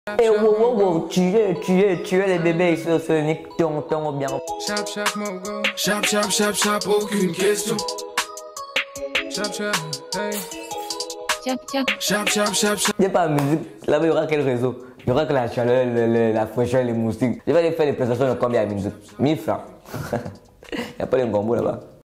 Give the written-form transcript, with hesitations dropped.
Et wow, wow, wow, tu es les bébés sur Sonic, ton bien. Chap, chap, mogo. Chap, chap, chap, chap, aucune question. Chap, chap, hey. Chap, chap. Chap, chap, chap, chap. Il n'y a pas de musique, là-bas il y aura quel réseau? Il y aura que la chaleur, la fraîcheur, les moustiques. Je vais aller faire les prestations de combien de musique? 1000 francs. Il n'y a pas de gombo là-bas.